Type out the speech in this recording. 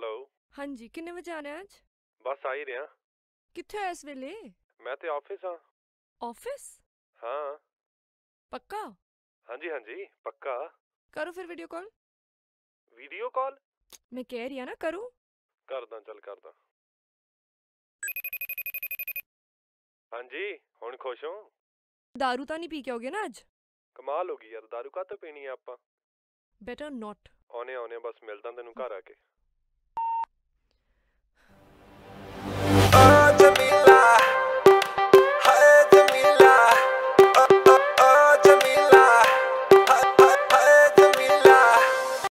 Hello. ਹਾਂਜੀ, ਕਿੰਨੇ ਵਜੇ ਆਣਾ ਅੱਜ? ਬਸ ਆ ਹੀ ਰਿਹਾ। ਕਿੱਥੇ ਹੋ ਇਸ ਵੇਲੇ? ਮੈਂ ਤੇ ਆਫਿਸ ਹਾਂ। ਆਫਿਸ? ਹਾਂ। ਪੱਕਾ? ਹਾਂਜੀ ਹਾਂਜੀ ਪੱਕਾ। ਕਰੋ ਫਿਰ ਵੀਡੀਓ ਕਾਲ। Video call? ਮੈਂ ਕਹਿ ਰਹੀ ਆ ਨਾ, ਕਰੋ। ਕਰਦਾ, ਚੱਲ ਕਰਦਾ। ਹਾਂਜੀ, ਹੁਣ ਖੁਸ਼ ਹੋ? ਦਾਰੂ ਤਾਂ ਨਹੀਂ ਪੀ ਕੇ ਆਓਗੇ ਨਾ ਅੱਜ? ਕਮਾਲ ਹੋ ਗਈ ਯਾਰ, ਦਾਰੂ ਕਾਹਤੋਂ ਪੀਣੀ ਆ ਆਪਾਂ। Better not. ਆਉਣੇ ਬਸ ਮਿਲਦਾ ਤੈਨੂੰ ਘਰ ਆ ਕੇ।